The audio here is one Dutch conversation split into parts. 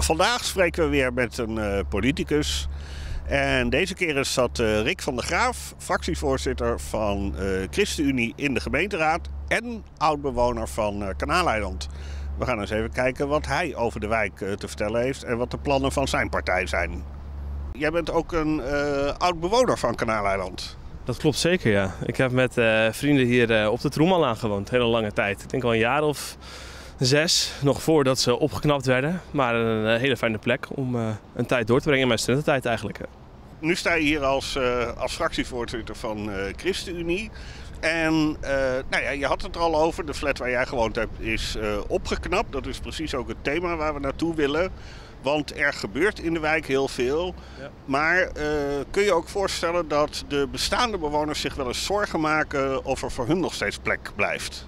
Vandaag spreken we weer met een politicus. En deze keer is dat Rick van der Graaf, fractievoorzitter van ChristenUnie in de gemeenteraad en oud-bewoner van Kanaaleiland. We gaan eens even kijken wat hij over de wijk te vertellen heeft en wat de plannen van zijn partij zijn. Jij bent ook een oud-bewoner van Kanaaleiland. Dat klopt zeker, ja. Ik heb met vrienden hier op de Troemanlaan gewoond, hele lange tijd. Ik denk al een jaar of 6, nog voordat ze opgeknapt werden. Maar een hele fijne plek om een tijd door te brengen in mijn studententijd eigenlijk. Nu sta je hier als fractievoorzitter van ChristenUnie. En je had het er al over, de flat waar jij gewoond hebt is opgeknapt. Dat is precies ook het thema waar we naartoe willen. Want er gebeurt in de wijk heel veel. Ja. Maar kun je ook voorstellen dat de bestaande bewoners zich wel eens zorgen maken of er voor hun nog steeds plek blijft?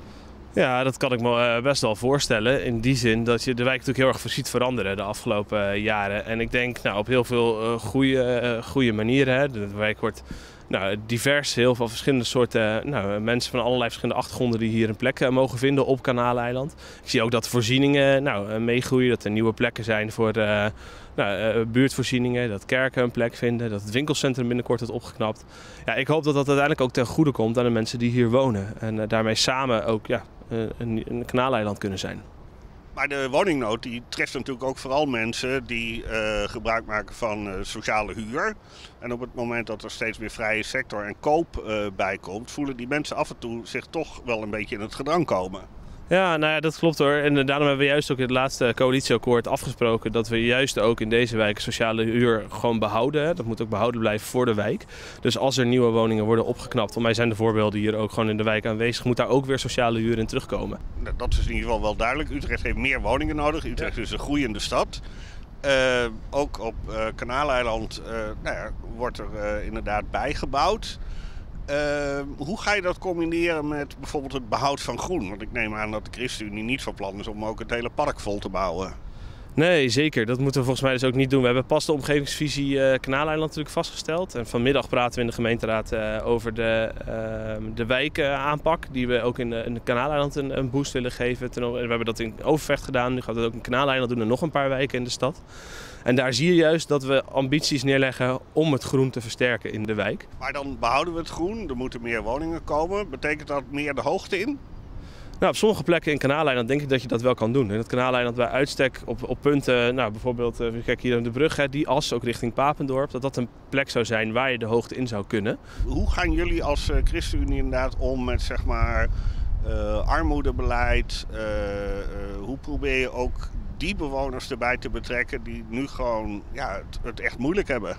Ja, dat kan ik me best wel voorstellen. In die zin dat je de wijk natuurlijk heel erg ziet veranderen de afgelopen jaren. En ik denk op heel veel goede manieren. Hè. De wijk wordt divers, heel veel verschillende soorten mensen van allerlei verschillende achtergronden die hier een plek mogen vinden op Kanaaleiland. Ik zie ook dat de voorzieningen meegroeien, dat er nieuwe plekken zijn voor buurtvoorzieningen, dat kerken een plek vinden, dat het winkelcentrum binnenkort wordt opgeknapt. Ja, ik hoop dat dat uiteindelijk ook ten goede komt aan de mensen die hier wonen en daarmee samen ook een Kanaaleiland kunnen zijn. Maar de woningnood die treft natuurlijk ook vooral mensen die gebruik maken van sociale huur. En op het moment dat er steeds meer vrije sector en koop bij komt, voelen die mensen af en toe zich toch wel een beetje in het gedrang komen. Ja, dat klopt hoor. En daarom hebben we juist ook in het laatste coalitieakkoord afgesproken dat we juist ook in deze wijk sociale huur gewoon behouden. Dat moet ook behouden blijven voor de wijk. Dus als er nieuwe woningen worden opgeknapt, voor mij zijn de voorbeelden hier ook gewoon in de wijk aanwezig, moet daar ook weer sociale huur in terugkomen. Dat is in ieder geval wel duidelijk. Utrecht heeft meer woningen nodig. Utrecht is een groeiende stad. Ook op Kanaaleiland wordt er inderdaad bijgebouwd. Hoe ga je dat combineren met bijvoorbeeld het behoud van groen? Want ik neem aan dat de ChristenUnie niet van plan is om ook het hele park vol te bouwen. Nee, zeker. Dat moeten we volgens mij dus ook niet doen. We hebben pas de omgevingsvisie Kanaaleiland natuurlijk vastgesteld. En vanmiddag praten we in de gemeenteraad over de wijkaanpak. Die we ook in de Kanaaleiland een boost willen geven. We hebben dat in Overvecht gedaan. Nu gaan we dat ook in Kanaaleiland doen en nog een paar wijken in de stad. En daar zie je juist dat we ambities neerleggen om het groen te versterken in de wijk. Maar dan behouden we het groen. Er moeten meer woningen komen. Betekent dat meer de hoogte in? Op sommige plekken in Kanaaleiland denk ik dat je dat wel kan doen. In het Kanaaleiland bij uitstek op punten, bijvoorbeeld, kijk hier aan de brug, die as ook richting Papendorp, dat een plek zou zijn waar je de hoogte in zou kunnen. Hoe gaan jullie als ChristenUnie inderdaad om met armoedebeleid? Hoe probeer je ook die bewoners erbij te betrekken die nu gewoon het echt moeilijk hebben?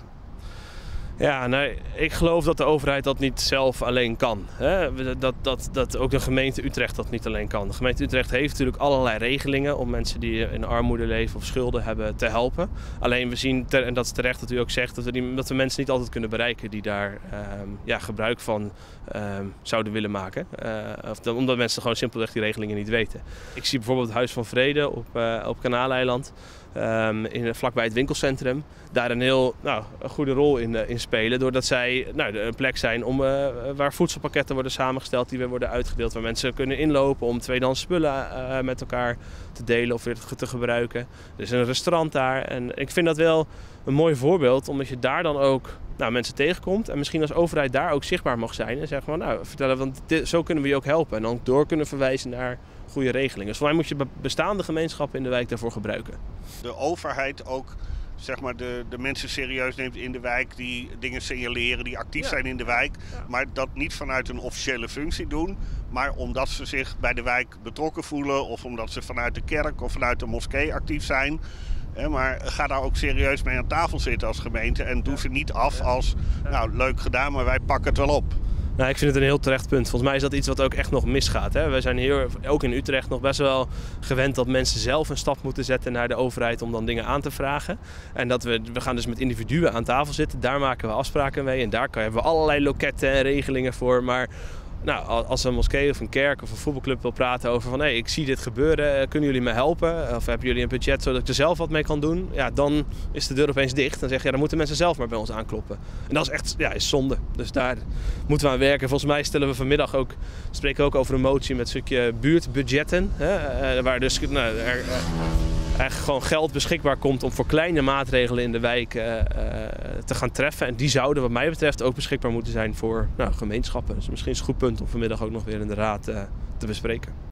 Ja, ik geloof dat de overheid dat niet zelf alleen kan. Hè? Dat ook de gemeente Utrecht dat niet alleen kan. De gemeente Utrecht heeft natuurlijk allerlei regelingen om mensen die in armoede leven of schulden hebben te helpen. Alleen we zien, en dat is terecht dat u ook zegt, dat we mensen niet altijd kunnen bereiken die daar gebruik van zouden willen maken. Omdat mensen gewoon simpelweg die regelingen niet weten. Ik zie bijvoorbeeld het Huis van Vrede op Kanaaleiland. Vlakbij het winkelcentrum, daar een heel goede rol in spelen. Doordat zij een plek zijn waar voedselpakketten worden samengesteld, die weer worden uitgedeeld. Waar mensen kunnen inlopen om tweedehands spullen met elkaar te delen of weer te gebruiken. Er is een restaurant daar en ik vind dat wel een mooi voorbeeld, omdat je daar dan ook mensen tegenkomt. En misschien als overheid daar ook zichtbaar mag zijn en zeggen van vertellen, want zo kunnen we je ook helpen. En dan door kunnen verwijzen naar goede regelingen. Dus voor mij moet je bestaande gemeenschappen in de wijk daarvoor gebruiken. De overheid ook de mensen serieus neemt in de wijk die dingen signaleren, die actief zijn in de wijk. Ja. Maar dat niet vanuit een officiële functie doen, maar omdat ze zich bij de wijk betrokken voelen of omdat ze vanuit de kerk of vanuit de moskee actief zijn. Maar ga daar ook serieus mee aan tafel zitten als gemeente en doe ze niet af als leuk gedaan, maar wij pakken het wel op. Ik vind het een heel terecht punt. Volgens mij is dat iets wat ook echt nog misgaat. Hè? Wij zijn hier, ook in Utrecht, nog best wel gewend dat mensen zelf een stap moeten zetten naar de overheid om dan dingen aan te vragen. En dat we gaan dus met individuen aan tafel zitten. Daar maken we afspraken mee en daar hebben we allerlei loketten en regelingen voor. Maar als een moskee of een kerk of een voetbalclub wil praten over van ik zie dit gebeuren, kunnen jullie me helpen? Of hebben jullie een budget zodat ik er zelf wat mee kan doen? Ja, dan is de deur opeens dicht. Dan zeg je, dan moeten mensen zelf maar bij ons aankloppen. En dat is echt is zonde. Dus daar moeten we aan werken. Volgens mij stellen we vanmiddag spreken we ook over een motie met een stukje buurtbudgetten. Waar dus eigenlijk gewoon geld beschikbaar komt om voor kleine maatregelen in de wijk te gaan treffen. En die zouden wat mij betreft ook beschikbaar moeten zijn voor gemeenschappen. Dus misschien is het een goed punt om vanmiddag ook nog weer in de raad te bespreken.